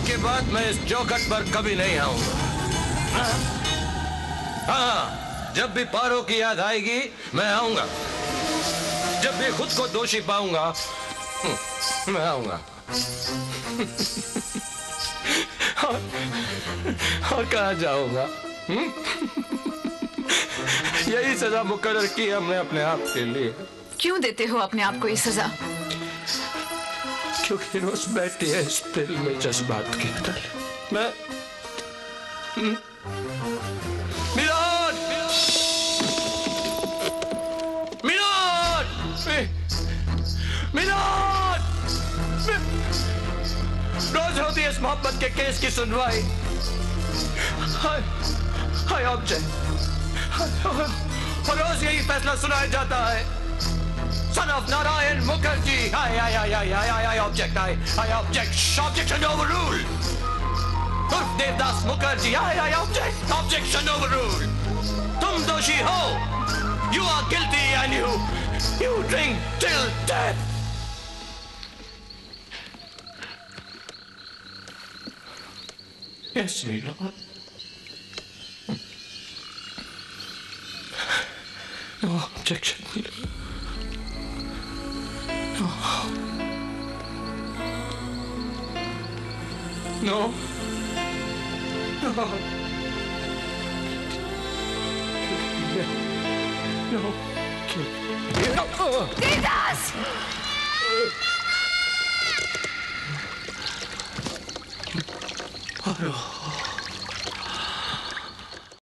के बाद मैं इस चौखट पर कभी नहीं आऊंगा। हाँ, जब भी पारो की याद आएगी मैं आऊंगा। जब भी खुद को दोषी पाऊंगा मैं आऊंगा। और कहाँ जाऊंगा? यही सजा मुकर्रर की हमने अपने आप के लिए। क्यों देते हो अपने आप को ये सजा? क्योंकि रोज बैठी है इस दिल में जज्बात के अंदर। मैं मिलाद मिलाद मिलाद रोज होती है इस मोहब्बत के केस की सुनवाई। हाय ऑब्जेक्ट, और रोज यही फैसला सुनाया जाता है। Son of Narayan Mukherjee. I object. I object. Objection overruled. Urf Devdas Mukherjee. I object. Objection overruled. Tum doshi ho. You are guilty and you drink till death. Yes, my lord. No objection, my lord. No. No. No. Devdas! RO.